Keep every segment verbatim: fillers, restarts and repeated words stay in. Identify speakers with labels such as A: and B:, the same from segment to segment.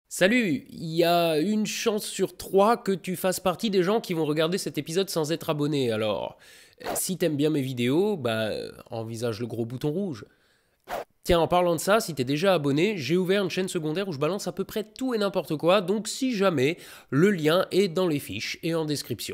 A: Salut, il y a une chance sur trois que tu fasses partie des gens qui vont regarder cet épisode sans être abonné. Alors, euh, si t'aimes bien mes vidéos, bah, euh, envisage le gros bouton rouge. Tiens, en parlant de ça, si t'es déjà abonné, j'ai ouvert une chaîne secondaire où je balance à peu près tout et n'importe quoi, donc si jamais, le lien est dans les fiches et en description.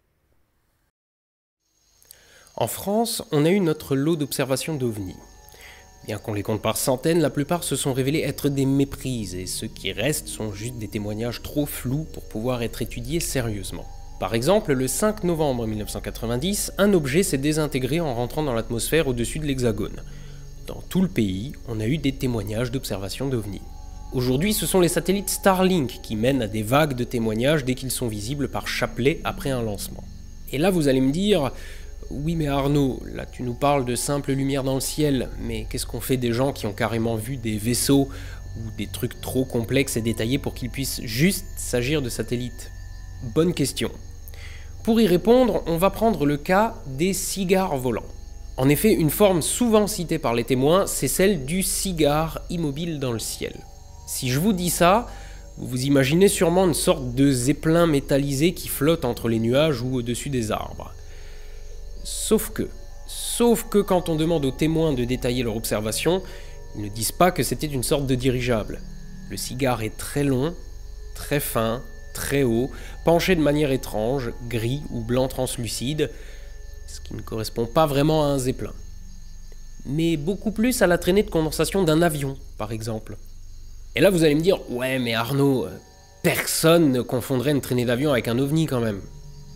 A: En France, on a eu notre lot d'observations d'ovnis. Bien qu'on les compte par centaines, la plupart se sont révélés être des méprises, et ceux qui restent sont juste des témoignages trop flous pour pouvoir être étudiés sérieusement. Par exemple, le cinq novembre mille neuf cent quatre-vingt-dix, un objet s'est désintégré en rentrant dans l'atmosphère au-dessus de l'Hexagone. Dans tout le pays, on a eu des témoignages d'observation d'ovnis. Aujourd'hui, ce sont les satellites Starlink qui mènent à des vagues de témoignages dès qu'ils sont visibles par chapelet après un lancement. Et là, vous allez me dire... Oui mais Arnaud, là tu nous parles de simple lumière dans le ciel, mais qu'est-ce qu'on fait des gens qui ont carrément vu des vaisseaux ou des trucs trop complexes et détaillés pour qu'ils puissent juste s'agir de satellites? Bonne question. Pour y répondre, on va prendre le cas des cigares volants. En effet, une forme souvent citée par les témoins, c'est celle du cigare immobile dans le ciel. Si je vous dis ça, vous vous imaginez sûrement une sorte de zeppelin métallisé qui flotte entre les nuages ou au-dessus des arbres. Sauf que, sauf que quand on demande aux témoins de détailler leur observation, ils ne disent pas que c'était une sorte de dirigeable. Le cigare est très long, très fin, très haut, penché de manière étrange, gris ou blanc translucide, ce qui ne correspond pas vraiment à un zeppelin. Mais beaucoup plus à la traînée de condensation d'un avion, par exemple. Et là vous allez me dire, ouais mais Arnaud, personne ne confondrait une traînée d'avion avec un ovni quand même.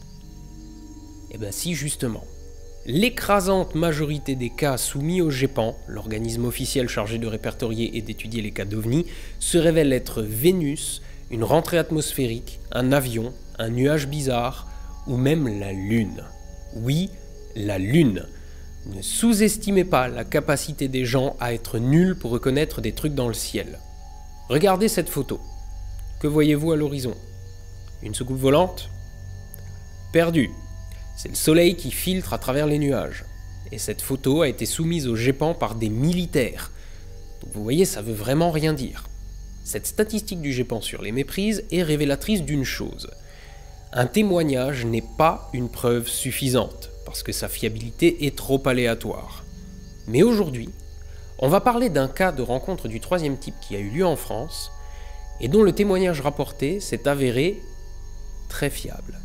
A: Eh ben si justement. L'écrasante majorité des cas soumis au GEPAN, l'organisme officiel chargé de répertorier et d'étudier les cas d'ovnis, se révèlent être Vénus, une rentrée atmosphérique, un avion, un nuage bizarre, ou même la Lune. Oui, la Lune. Ne sous-estimez pas la capacité des gens à être nuls pour reconnaître des trucs dans le ciel. Regardez cette photo. Que voyez-vous à l'horizon? Une soucoupe volante? Perdu. C'est le soleil qui filtre à travers les nuages. Et cette photo a été soumise au GEPAN par des militaires. Donc vous voyez, ça veut vraiment rien dire. Cette statistique du GEPAN sur les méprises est révélatrice d'une chose. Un témoignage n'est pas une preuve suffisante, parce que sa fiabilité est trop aléatoire. Mais aujourd'hui, on va parler d'un cas de rencontre du troisième type qui a eu lieu en France, et dont le témoignage rapporté s'est avéré très fiable.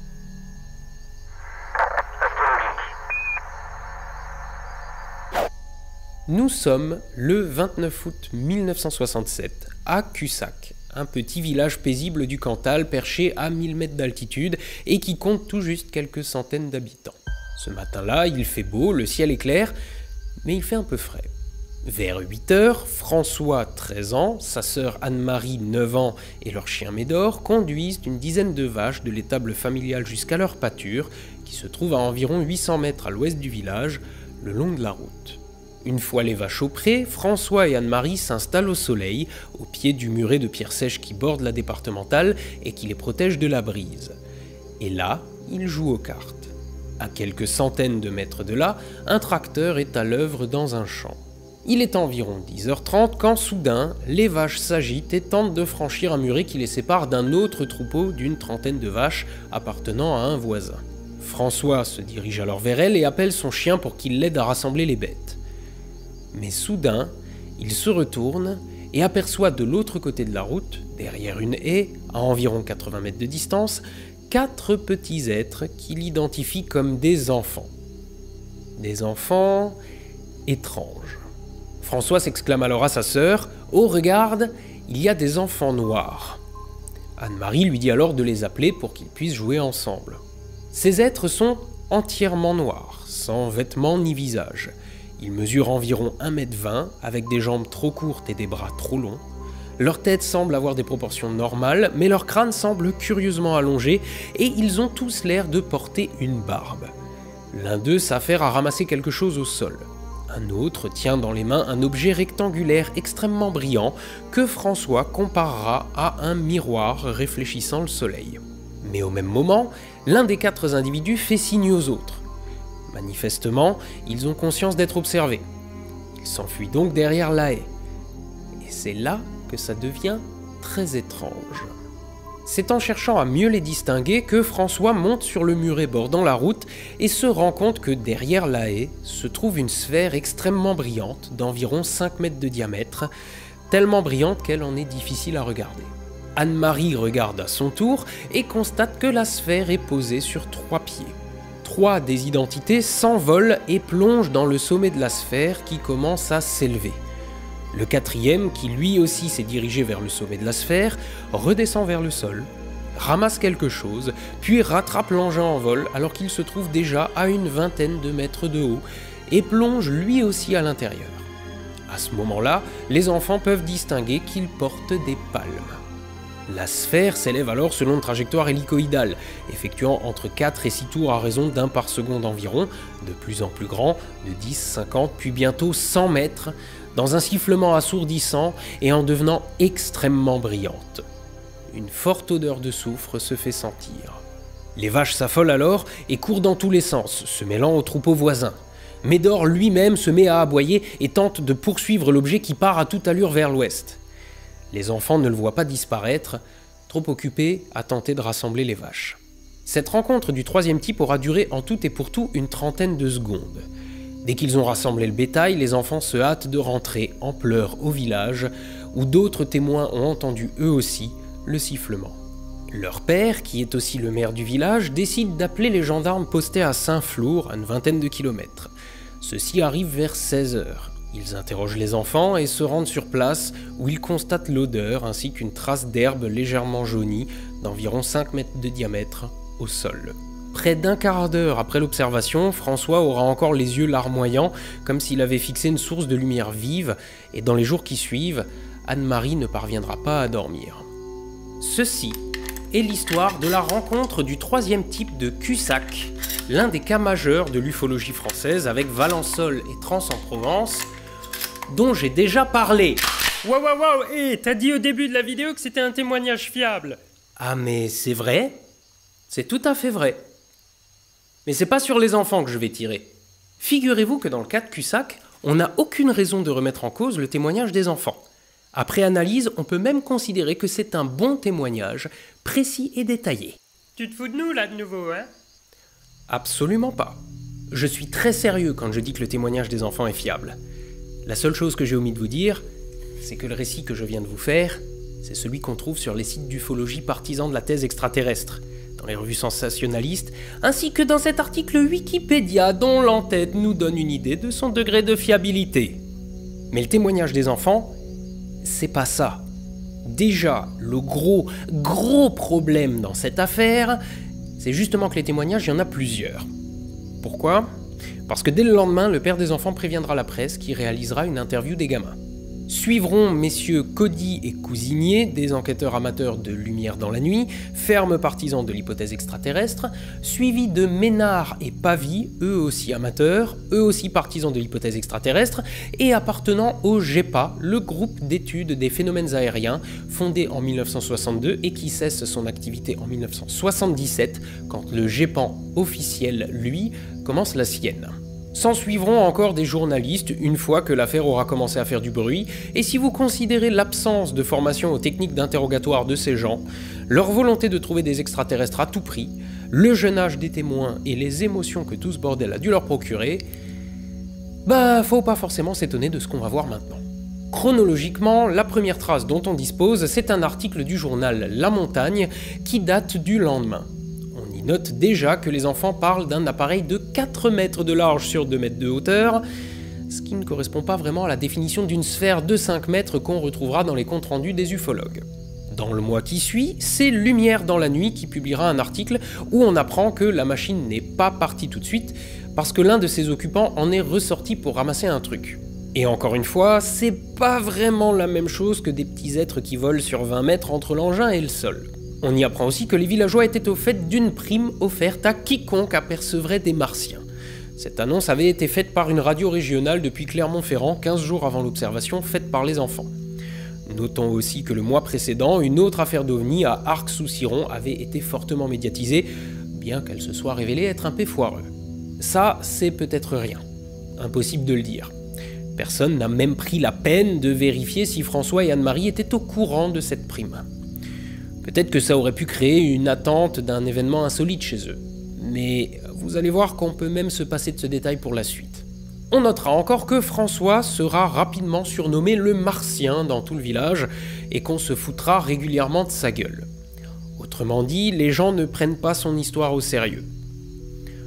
A: Nous sommes le vingt-neuf août mille neuf cent soixante-sept, à Cussac, un petit village paisible du Cantal perché à mille mètres d'altitude et qui compte tout juste quelques centaines d'habitants. Ce matin-là, il fait beau, le ciel est clair, mais il fait un peu frais. Vers huit heures, François, treize ans, sa sœur Anne-Marie, neuf ans, et leur chien Médor conduisent une dizaine de vaches de l'étable familiale jusqu'à leur pâture, qui se trouve à environ huit cents mètres à l'ouest du village, le long de la route. Une fois les vaches au pré, François et Anne-Marie s'installent au soleil, au pied du muret de pierre sèche qui borde la départementale et qui les protège de la brise. Et là, ils jouent aux cartes. À quelques centaines de mètres de là, un tracteur est à l'œuvre dans un champ. Il est environ dix heures trente quand soudain, les vaches s'agitent et tentent de franchir un muret qui les sépare d'un autre troupeau d'une trentaine de vaches appartenant à un voisin. François se dirige alors vers elle et appelle son chien pour qu'il l'aide à rassembler les bêtes. Mais soudain, il se retourne et aperçoit de l'autre côté de la route, derrière une haie, à environ quatre-vingts mètres de distance, quatre petits êtres qu'il identifie comme des enfants. Des enfants étranges. François s'exclame alors à sa sœur « Oh, regarde, il y a des enfants noirs !» Anne-Marie lui dit alors de les appeler pour qu'ils puissent jouer ensemble. Ces êtres sont entièrement noirs, sans vêtements ni visage. Ils mesurent environ un mètre vingt, avec des jambes trop courtes et des bras trop longs. Leur tête semble avoir des proportions normales, mais leur crâne semble curieusement allongé, et ils ont tous l'air de porter une barbe. L'un d'eux s'affaire à ramasser quelque chose au sol. Un autre tient dans les mains un objet rectangulaire extrêmement brillant, que François comparera à un miroir réfléchissant le soleil. Mais au même moment, l'un des quatre individus fait signe aux autres. Manifestement, ils ont conscience d'être observés. Ils s'enfuient donc derrière la haie. Et c'est là que ça devient très étranges. C'est en cherchant à mieux les distinguer que François monte sur le muret bordant la route et se rend compte que derrière la haie se trouve une sphère extrêmement brillante d'environ cinq mètres de diamètre, tellement brillante qu'elle en est difficile à regarder. Anne-Marie regarde à son tour et constate que la sphère est posée sur trois pieds. Trois des identités s'envolent et plongent dans le sommet de la sphère qui commence à s'élever. Le quatrième, qui lui aussi s'est dirigé vers le sommet de la sphère, redescend vers le sol, ramasse quelque chose, puis rattrape l'engin en vol alors qu'il se trouve déjà à une vingtaine de mètres de haut et plonge lui aussi à l'intérieur. À ce moment-là, les enfants peuvent distinguer qu'ils portent des palmes. La sphère s'élève alors selon une trajectoire hélicoïdale, effectuant entre quatre et six tours à raison d'un par seconde environ, de plus en plus grand, de dix, cinquante, puis bientôt cent mètres, dans un sifflement assourdissant et en devenant extrêmement brillante. Une forte odeur de soufre se fait sentir. Les vaches s'affolent alors et courent dans tous les sens, se mêlant aux troupeaux voisins. Médor lui-même se met à aboyer et tente de poursuivre l'objet qui part à toute allure vers l'ouest. Les enfants ne le voient pas disparaître, trop occupés à tenter de rassembler les vaches. Cette rencontre du troisième type aura duré en tout et pour tout une trentaine de secondes. Dès qu'ils ont rassemblé le bétail, les enfants se hâtent de rentrer en pleurs au village, où d'autres témoins ont entendu eux aussi le sifflement. Leur père, qui est aussi le maire du village, décide d'appeler les gendarmes postés à Saint-Flour, à une vingtaine de kilomètres. Ceux-ci arrivent vers seize heures. Ils interrogent les enfants et se rendent sur place, où ils constatent l'odeur ainsi qu'une trace d'herbe légèrement jaunie, d'environ cinq mètres de diamètre, au sol. Près d'un quart d'heure après l'observation, François aura encore les yeux larmoyants, comme s'il avait fixé une source de lumière vive, et dans les jours qui suivent, Anne-Marie ne parviendra pas à dormir. Ceci est l'histoire de la rencontre du troisième type de Cussac, l'un des cas majeurs de l'ufologie française avec Valençol et Trans-en-Provence, dont j'ai déjà parlé.
B: Waouh, waouh, waouh, hé, t'as dit au début de la vidéo que c'était un témoignage fiable.
A: Ah mais c'est vrai? C'est tout à fait vrai. Mais c'est pas sur les enfants que je vais tirer. Figurez-vous que dans le cas de Cussac, on n'a aucune raison de remettre en cause le témoignage des enfants. Après analyse, on peut même considérer que c'est un bon témoignage, précis et détaillé.
B: Tu te fous de nous là de nouveau, hein?
A: Absolument pas. Je suis très sérieux quand je dis que le témoignage des enfants est fiable. La seule chose que j'ai omis de vous dire, c'est que le récit que je viens de vous faire, c'est celui qu'on trouve sur les sites d'ufologie partisans de la thèse extraterrestre, dans les revues sensationnalistes, ainsi que dans cet article Wikipédia dont l'entête nous donne une idée de son degré de fiabilité. Mais le témoignage des enfants, c'est pas ça. Déjà, le gros, gros problème dans cette affaire, c'est justement que les témoignages, il y en a plusieurs. Pourquoi ? Parce que dès le lendemain, le père des enfants préviendra la presse qui réalisera une interview des gamins. Suivront messieurs Cody et Cousinier, des enquêteurs amateurs de Lumière dans la nuit, fermes partisans de l'hypothèse extraterrestre, suivis de Ménard et Pavie, eux aussi amateurs, eux aussi partisans de l'hypothèse extraterrestre, et appartenant au GEPA, le groupe d'études des phénomènes aériens, fondé en mille neuf cent soixante-deux et qui cesse son activité en mille neuf cent soixante-dix-sept, quand le GEPAN officiel, lui, commence la sienne. S'en suivront encore des journalistes une fois que l'affaire aura commencé à faire du bruit, et si vous considérez l'absence de formation aux techniques d'interrogatoire de ces gens, leur volonté de trouver des extraterrestres à tout prix, le jeune âge des témoins et les émotions que tout ce bordel a dû leur procurer, bah faut pas forcément s'étonner de ce qu'on va voir maintenant. Chronologiquement, la première trace dont on dispose, c'est un article du journal La Montagne qui date du lendemain. Note déjà que les enfants parlent d'un appareil de quatre mètres de large sur deux mètres de hauteur, ce qui ne correspond pas vraiment à la définition d'une sphère de cinq mètres qu'on retrouvera dans les comptes rendus des ufologues. Dans le mois qui suit, c'est Lumière dans la nuit qui publiera un article où on apprend que la machine n'est pas partie tout de suite, parce que l'un de ses occupants en est ressorti pour ramasser un truc. Et encore une fois, c'est pas vraiment la même chose que des petits êtres qui volent sur vingt mètres entre l'engin et le sol. On y apprend aussi que les villageois étaient au fait d'une prime offerte à quiconque apercevrait des martiens. Cette annonce avait été faite par une radio régionale depuis Clermont-Ferrand, quinze jours avant l'observation faite par les enfants. Notons aussi que le mois précédent, une autre affaire d'ovni à Arc-sous-Ciron avait été fortement médiatisée, bien qu'elle se soit révélée être un peu foireux. Ça, c'est peut-être rien. Impossible de le dire. Personne n'a même pris la peine de vérifier si François et Anne-Marie étaient au courant de cette prime. Peut-être que ça aurait pu créer une attente d'un événement insolite chez eux. Mais vous allez voir qu'on peut même se passer de ce détail pour la suite. On notera encore que François sera rapidement surnommé le Martien dans tout le village et qu'on se foutra régulièrement de sa gueule. Autrement dit, les gens ne prennent pas son histoire au sérieux. Pourquoi ?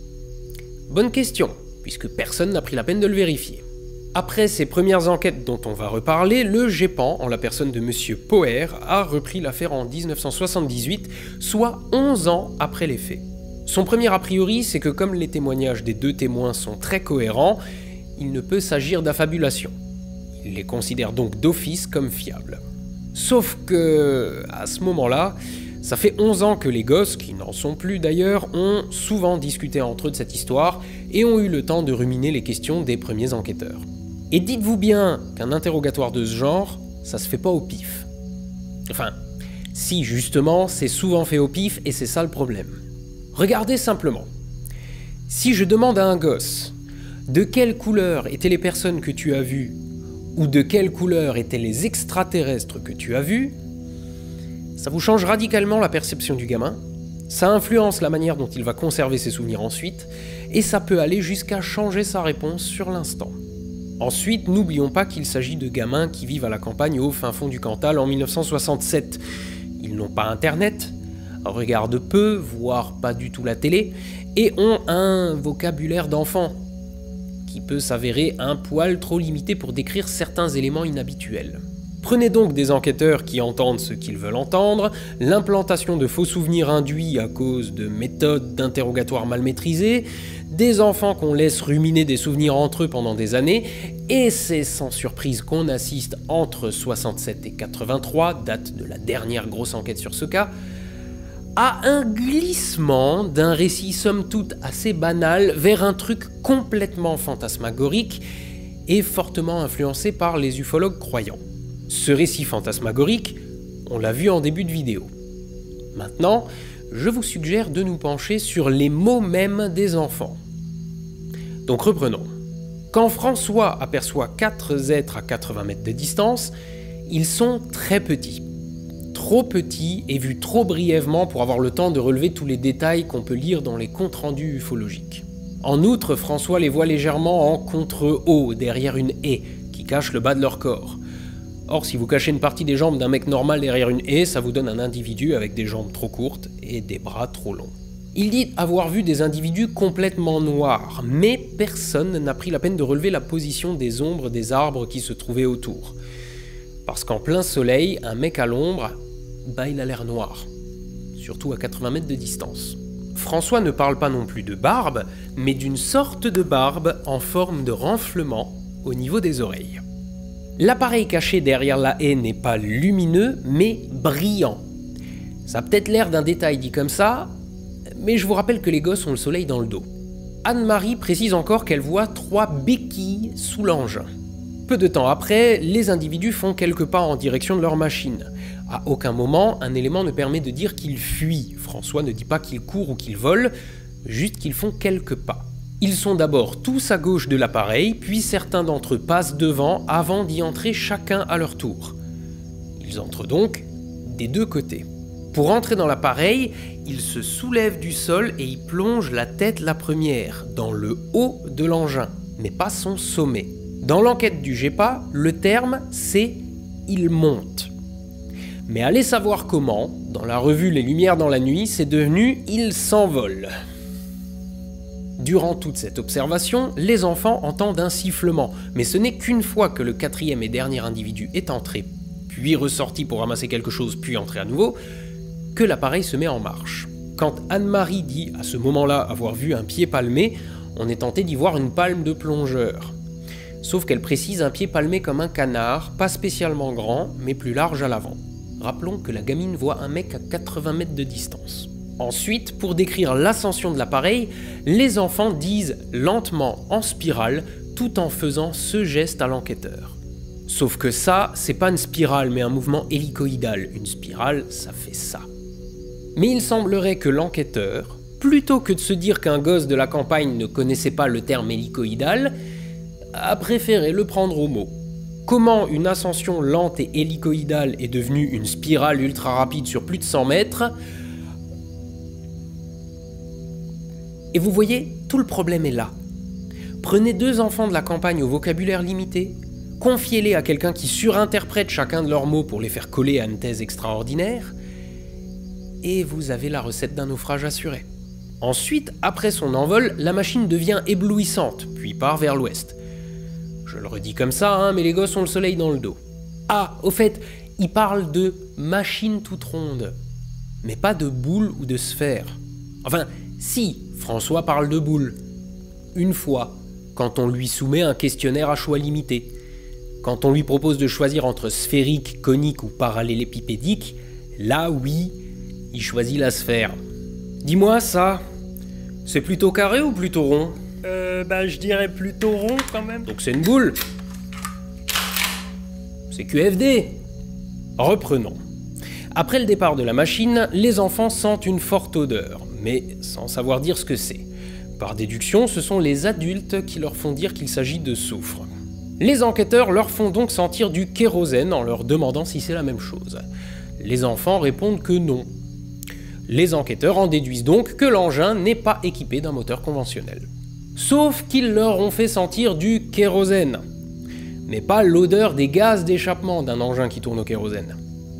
A: Bonne question, puisque personne n'a pris la peine de le vérifier. Après ces premières enquêtes dont on va reparler, le GEPAN, en la personne de monsieur Poher, a repris l'affaire en mille neuf cent soixante-dix-huit, soit onze ans après les faits. Son premier a priori, c'est que comme les témoignages des deux témoins sont très cohérents, il ne peut s'agir d'affabulation. Il les considère donc d'office comme fiables. Sauf que, à ce moment-là, ça fait onze ans que les gosses, qui n'en sont plus d'ailleurs, ont souvent discuté entre eux de cette histoire et ont eu le temps de ruminer les questions des premiers enquêteurs. Et dites-vous bien qu'un interrogatoire de ce genre, ça se fait pas au pif. Enfin, si justement, c'est souvent fait au pif et c'est ça le problème. Regardez simplement. Si je demande à un gosse de quelle couleur étaient les personnes que tu as vues ou de quelle couleur étaient les extraterrestres que tu as vus, ça vous change radicalement la perception du gamin, ça influence la manière dont il va conserver ses souvenirs ensuite, et ça peut aller jusqu'à changer sa réponse sur l'instant. Ensuite, n'oublions pas qu'il s'agit de gamins qui vivent à la campagne au fin fond du Cantal en mille neuf cent soixante-sept. Ils n'ont pas internet, regardent peu, voire pas du tout la télé, et ont un vocabulaire d'enfant, qui peut s'avérer un poil trop limité pour décrire certains éléments inhabituels. Prenez donc des enquêteurs qui entendent ce qu'ils veulent entendre, l'implantation de faux souvenirs induits à cause de méthodes d'interrogatoire mal maîtrisées, des enfants qu'on laisse ruminer des souvenirs entre eux pendant des années, et c'est sans surprise qu'on assiste entre soixante-sept et quatre-vingt-trois, date de la dernière grosse enquête sur ce cas, à un glissement d'un récit somme toute assez banal vers un truc complètement fantasmagorique et fortement influencé par les ufologues croyants. Ce récit fantasmagorique, on l'a vu en début de vidéo. Maintenant, je vous suggère de nous pencher sur les mots mêmes des enfants. Donc reprenons. Quand François aperçoit quatre êtres à quatre-vingts mètres de distance, ils sont très petits. Trop petits et vus trop brièvement pour avoir le temps de relever tous les détails qu'on peut lire dans les comptes rendus ufologiques. En outre, François les voit légèrement en contre-haut, derrière une haie, qui cache le bas de leur corps. Or, si vous cachez une partie des jambes d'un mec normal derrière une haie, ça vous donne un individu avec des jambes trop courtes et des bras trop longs. Il dit avoir vu des individus complètement noirs, mais personne n'a pris la peine de relever la position des ombres des arbres qui se trouvaient autour. Parce qu'en plein soleil, un mec à l'ombre, bah il a l'air noir. Surtout à quatre-vingts mètres de distance. François ne parle pas non plus de barbe, mais d'une sorte de barbe en forme de renflement au niveau des oreilles. L'appareil caché derrière la haie n'est pas lumineux, mais brillant. Ça a peut-être l'air d'un détail dit comme ça, mais je vous rappelle que les gosses ont le soleil dans le dos. Anne-Marie précise encore qu'elle voit trois béquilles sous l'engin. Peu de temps après, les individus font quelques pas en direction de leur machine. À aucun moment, un élément ne permet de dire qu'ils fuient. François ne dit pas qu'ils courent ou qu'ils volent, juste qu'ils font quelques pas. Ils sont d'abord tous à gauche de l'appareil, puis certains d'entre eux passent devant avant d'y entrer chacun à leur tour. Ils entrent donc des deux côtés. Pour entrer dans l'appareil, ils se soulèvent du sol et y plongent la tête la première, dans le haut de l'engin, mais pas son sommet. Dans l'enquête du GEPA, le terme c'est « il monte ». Mais allez savoir comment, dans la revue Les Lumières dans la nuit, c'est devenu « il s'envole ». Durant toute cette observation, les enfants entendent un sifflement, mais ce n'est qu'une fois que le quatrième et dernier individu est entré, puis ressorti pour ramasser quelque chose, puis entré à nouveau, que l'appareil se met en marche. Quand Anne-Marie dit à ce moment-là avoir vu un pied palmé, on est tenté d'y voir une palme de plongeur. Sauf qu'elle précise un pied palmé comme un canard, pas spécialement grand, mais plus large à l'avant. Rappelons que la gamine voit un mec à quatre-vingts mètres de distance. Ensuite, pour décrire l'ascension de l'appareil, les enfants disent lentement en spirale, tout en faisant ce geste à l'enquêteur. Sauf que ça, c'est pas une spirale, mais un mouvement hélicoïdal. Une spirale, ça fait ça. Mais il semblerait que l'enquêteur, plutôt que de se dire qu'un gosse de la campagne ne connaissait pas le terme hélicoïdal, a préféré le prendre au mot. Comment une ascension lente et hélicoïdale est devenue une spirale ultra rapide sur plus de cent mètres? Et vous voyez, tout le problème est là. Prenez deux enfants de la campagne au vocabulaire limité, confiez-les à quelqu'un qui surinterprète chacun de leurs mots pour les faire coller à une thèse extraordinaire, et vous avez la recette d'un naufrage assuré. Ensuite, après son envol, la machine devient éblouissante, puis part vers l'ouest. Je le redis comme ça, hein, mais les gosses ont le soleil dans le dos. Ah, au fait, ils parlent de machine toute ronde, mais pas de boule ou de sphère. Enfin, si, François parle de boule. Une fois, quand on lui soumet un questionnaire à choix limité. Quand on lui propose de choisir entre sphérique, conique ou parallélépipédique, là, oui, il choisit la sphère. Dis-moi ça, c'est plutôt carré ou plutôt rond?
B: Euh, bah je dirais plutôt rond quand même.
A: Donc c'est une boule. C'est Q F D. Reprenons. Après le départ de la machine, les enfants sentent une forte odeur, mais sans savoir dire ce que c'est. Par déduction, ce sont les adultes qui leur font dire qu'il s'agit de soufre. Les enquêteurs leur font donc sentir du kérosène en leur demandant si c'est la même chose. Les enfants répondent que non. Les enquêteurs en déduisent donc que l'engin n'est pas équipé d'un moteur conventionnel. Sauf qu'ils leur ont fait sentir du kérosène, mais pas l'odeur des gaz d'échappement d'un engin qui tourne au kérosène.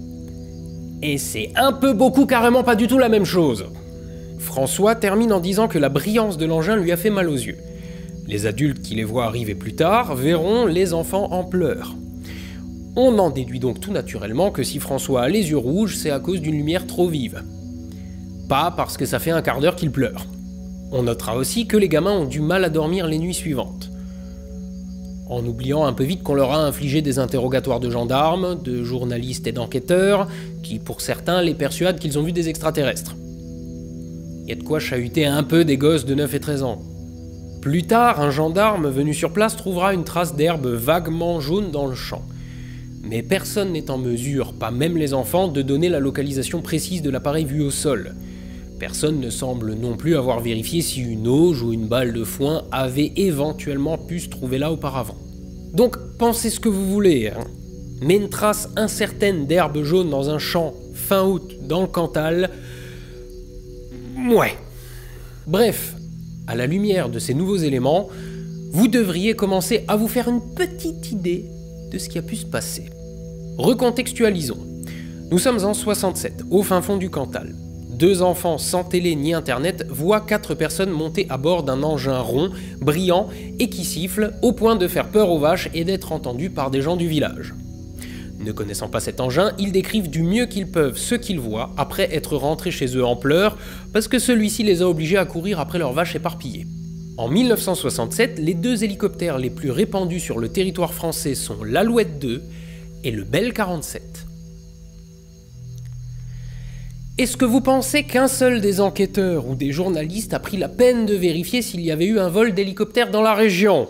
A: Et c'est un peu beaucoup carrément pas du tout la même chose. François termine en disant que la brillance de l'engin lui a fait mal aux yeux. Les adultes qui les voient arriver plus tard verront les enfants en pleurs. On en déduit donc tout naturellement que si François a les yeux rouges, c'est à cause d'une lumière trop vive. Pas parce que ça fait un quart d'heure qu'il pleure. On notera aussi que les gamins ont du mal à dormir les nuits suivantes. En oubliant un peu vite qu'on leur a infligé des interrogatoires de gendarmes, de journalistes et d'enquêteurs, qui pour certains les persuadent qu'ils ont vu des extraterrestres. Il y a de quoi chahuter un peu des gosses de neuf et treize ans. Plus tard, un gendarme venu sur place trouvera une trace d'herbe vaguement jaune dans le champ. Mais personne n'est en mesure, pas même les enfants, de donner la localisation précise de l'appareil vu au sol. Personne ne semble non plus avoir vérifié si une auge ou une balle de foin avait éventuellement pu se trouver là auparavant. Donc pensez ce que vous voulez, hein. Mais une trace incertaine d'herbe jaune dans un champ fin août dans le Cantal... Ouais. Bref, à la lumière de ces nouveaux éléments, vous devriez commencer à vous faire une petite idée de ce qui a pu se passer. Recontextualisons. Nous sommes en soixante-sept, au fin fond du Cantal. Deux enfants sans télé ni internet voient quatre personnes monter à bord d'un engin rond, brillant et qui siffle au point de faire peur aux vaches et d'être entendus par des gens du village. Ne connaissant pas cet engin, ils décrivent du mieux qu'ils peuvent ce qu'ils voient après être rentrés chez eux en pleurs parce que celui-ci les a obligés à courir après leurs vaches éparpillées. En mille neuf cent soixante-sept, les deux hélicoptères les plus répandus sur le territoire français sont l'Alouette deux et le Bell quarante-sept. Est-ce que vous pensez qu'un seul des enquêteurs ou des journalistes a pris la peine de vérifier s'il y avait eu un vol d'hélicoptère dans la région?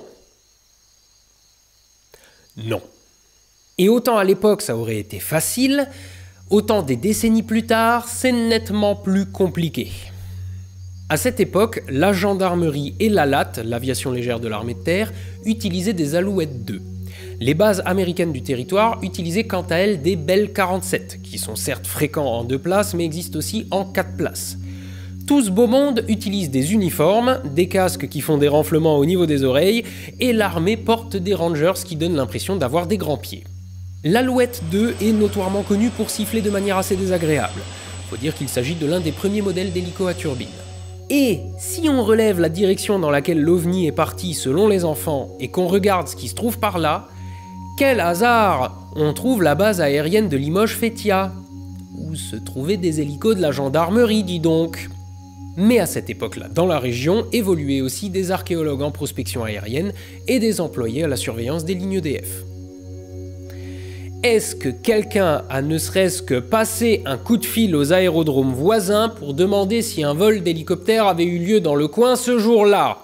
A: Non. Et autant à l'époque ça aurait été facile, autant des décennies plus tard, c'est nettement plus compliqué. À cette époque, la gendarmerie et l'A L A T, l'aviation légère de l'armée de terre, utilisaient des Alouette deux. Les bases américaines du territoire utilisaient quant à elles des Bell quarante-sept, qui sont certes fréquents en deux places, mais existent aussi en quatre places. Tout ce beau monde utilise des uniformes, des casques qui font des renflements au niveau des oreilles, et l'armée porte des Rangers qui donnent l'impression d'avoir des grands pieds. L'Alouette deux est notoirement connu pour siffler de manière assez désagréable. Faut dire qu'il s'agit de l'un des premiers modèles d'hélico à turbine. Et si on relève la direction dans laquelle l'OVNI est parti selon les enfants et qu'on regarde ce qui se trouve par là, quel hasard! On trouve la base aérienne de Limoges-Feytiat, où se trouvaient des hélicos de la gendarmerie, dis donc. Mais à cette époque-là, dans la région, évoluaient aussi des archéologues en prospection aérienne et des employés à la surveillance des lignes E D F. Est-ce que quelqu'un a ne serait-ce que passé un coup de fil aux aérodromes voisins pour demander si un vol d'hélicoptère avait eu lieu dans le coin ce jour-là?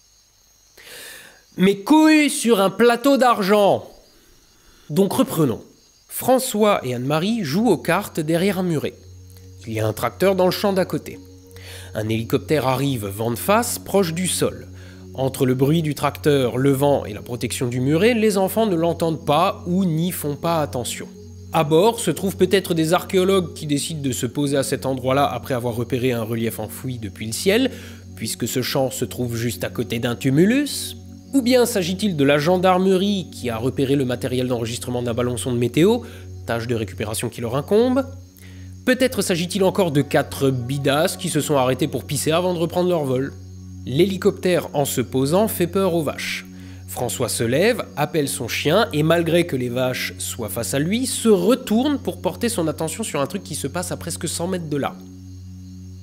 A: Mes couilles sur un plateau d'argent! Donc reprenons. François et Anne-Marie jouent aux cartes derrière un muret. Il y a un tracteur dans le champ d'à côté. Un hélicoptère arrive vent de face, proche du sol. Entre le bruit du tracteur, le vent et la protection du muret, les enfants ne l'entendent pas ou n'y font pas attention. À bord se trouvent peut-être des archéologues qui décident de se poser à cet endroit-là après avoir repéré un relief enfoui depuis le ciel, puisque ce champ se trouve juste à côté d'un tumulus. Ou bien s'agit-il de la gendarmerie qui a repéré le matériel d'enregistrement d'un ballon-sonde météo, tâche de récupération qui leur incombe. Peut-être s'agit-il encore de quatre bidasses qui se sont arrêtés pour pisser avant de reprendre leur vol. L'hélicoptère, en se posant, fait peur aux vaches. François se lève, appelle son chien et malgré que les vaches soient face à lui, se retourne pour porter son attention sur un truc qui se passe à presque cent mètres de là. Pourquoi ?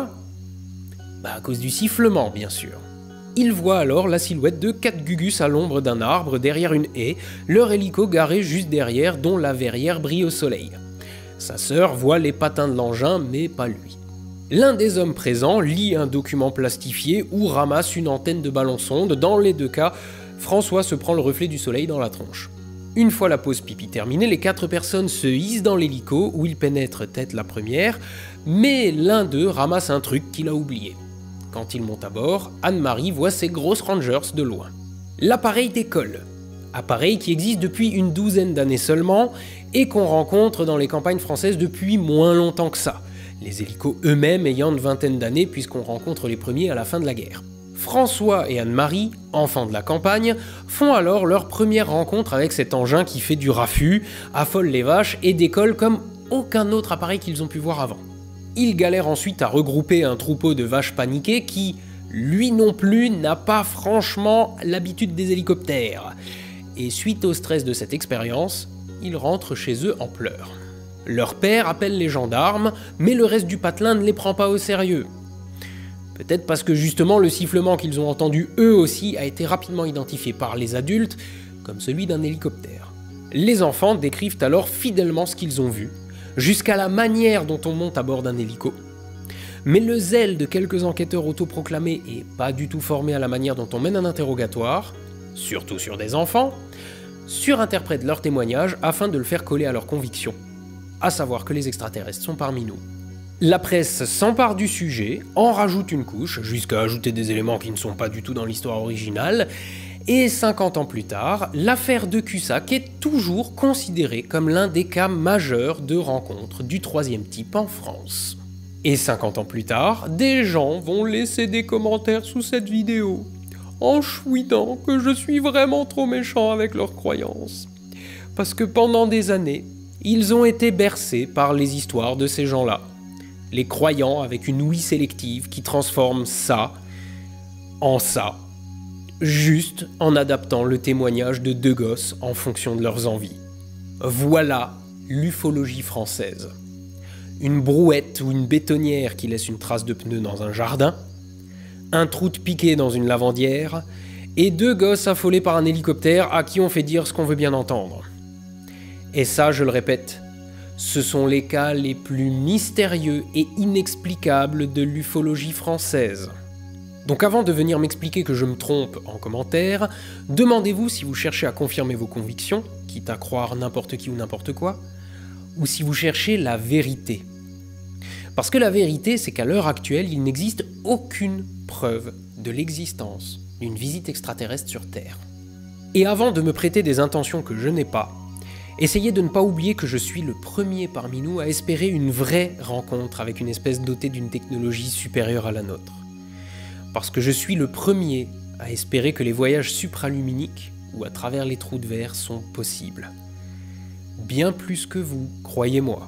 A: Bah à cause du sifflement, bien sûr. Il voit alors la silhouette de quatre gugus à l'ombre d'un arbre derrière une haie, leur hélico garé juste derrière dont la verrière brille au soleil. Sa sœur voit les patins de l'engin, mais pas lui. L'un des hommes présents lit un document plastifié ou ramasse une antenne de ballon-sonde. Dans les deux cas, François se prend le reflet du soleil dans la tronche. Une fois la pause pipi terminée, les quatre personnes se hissent dans l'hélico où ils pénètrent tête la première, mais l'un d'eux ramasse un truc qu'il a oublié. Quand il monte à bord, Anne-Marie voit ses grosses Rangers de loin. L'appareil décolle. Appareil qui existe depuis une douzaine d'années seulement et qu'on rencontre dans les campagnes françaises depuis moins longtemps que ça. Les hélicos eux-mêmes ayant une vingtaine d'années puisqu'on rencontre les premiers à la fin de la guerre. François et Anne-Marie, enfants de la campagne, font alors leur première rencontre avec cet engin qui fait du raffut, affole les vaches et décolle comme aucun autre appareil qu'ils ont pu voir avant. Ils galèrent ensuite à regrouper un troupeau de vaches paniquées qui, lui non plus, n'a pas franchement l'habitude des hélicoptères. Et suite au stress de cette expérience, ils rentrent chez eux en pleurs. Leur père appelle les gendarmes, mais le reste du patelin ne les prend pas au sérieux. Peut-être parce que justement le sifflement qu'ils ont entendu eux aussi a été rapidement identifié par les adultes comme celui d'un hélicoptère. Les enfants décrivent alors fidèlement ce qu'ils ont vu, jusqu'à la manière dont on monte à bord d'un hélico. Mais le zèle de quelques enquêteurs autoproclamés et pas du tout formés à la manière dont on mène un interrogatoire, surtout sur des enfants, surinterprètent leur témoignage afin de le faire coller à leurs convictions. À savoir que les extraterrestres sont parmi nous. La presse s'empare du sujet, en rajoute une couche, jusqu'à ajouter des éléments qui ne sont pas du tout dans l'histoire originale, et cinquante ans plus tard, l'affaire de Cussac est toujours considérée comme l'un des cas majeurs de rencontre du troisième type en France. Et cinquante ans plus tard, des gens vont laisser des commentaires sous cette vidéo, en chouinant que je suis vraiment trop méchant avec leurs croyances. Parce que pendant des années, ils ont été bercés par les histoires de ces gens-là. Les croyants avec une ouïe sélective qui transforme ça en ça, juste en adaptant le témoignage de deux gosses en fonction de leurs envies. Voilà l'ufologie française. Une brouette ou une bétonnière qui laisse une trace de pneu dans un jardin, un trou de piqué dans une lavandière, et deux gosses affolés par un hélicoptère à qui on fait dire ce qu'on veut bien entendre. Et ça, je le répète, ce sont les cas les plus mystérieux et inexplicables de l'ufologie française. Donc avant de venir m'expliquer que je me trompe en commentaire, demandez-vous si vous cherchez à confirmer vos convictions, quitte à croire n'importe qui ou n'importe quoi, ou si vous cherchez la vérité. Parce que la vérité, c'est qu'à l'heure actuelle, il n'existe aucune preuve de l'existence d'une visite extraterrestre sur Terre. Et avant de me prêter des intentions que je n'ai pas, essayez de ne pas oublier que je suis le premier parmi nous à espérer une vraie rencontre avec une espèce dotée d'une technologie supérieure à la nôtre. Parce que je suis le premier à espérer que les voyages supraluminiques ou à travers les trous de verre sont possibles. Bien plus que vous, croyez-moi.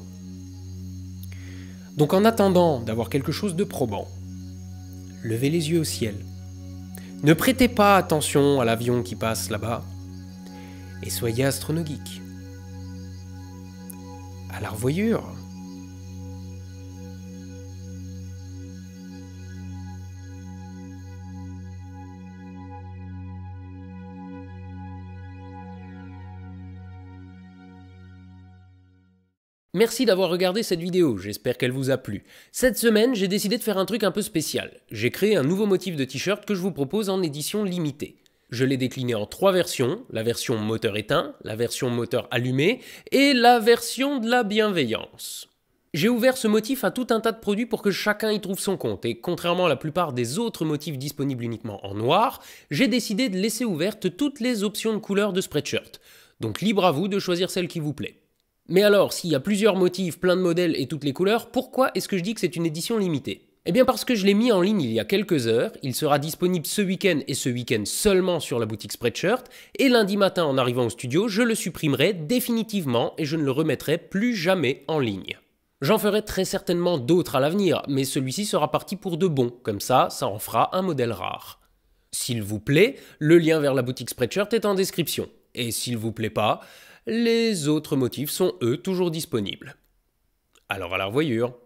A: Donc en attendant d'avoir quelque chose de probant, levez les yeux au ciel. Ne prêtez pas attention à l'avion qui passe là-bas et soyez astronogeek. À la revoyure. Merci d'avoir regardé cette vidéo, j'espère qu'elle vous a plu. Cette semaine, j'ai décidé de faire un truc un peu spécial. J'ai créé un nouveau motif de t-shirt que je vous propose en édition limitée. Je l'ai décliné en trois versions, la version moteur éteint, la version moteur allumé et la version de la bienveillance. J'ai ouvert ce motif à tout un tas de produits pour que chacun y trouve son compte, et contrairement à la plupart des autres motifs disponibles uniquement en noir, j'ai décidé de laisser ouvertes toutes les options de couleurs de Spreadshirt. Donc libre à vous de choisir celle qui vous plaît. Mais alors, s'il y a plusieurs motifs, plein de modèles et toutes les couleurs, pourquoi est-ce que je dis que c'est une édition limitée ? Eh bien parce que je l'ai mis en ligne il y a quelques heures, il sera disponible ce week-end et ce week-end seulement sur la boutique Spreadshirt, et lundi matin en arrivant au studio, je le supprimerai définitivement et je ne le remettrai plus jamais en ligne. J'en ferai très certainement d'autres à l'avenir, mais celui-ci sera parti pour de bon, comme ça, ça en fera un modèle rare. S'il vous plaît, le lien vers la boutique Spreadshirt est en description, et s'il vous plaît pas, les autres motifs sont eux toujours disponibles. Alors à la revoyure.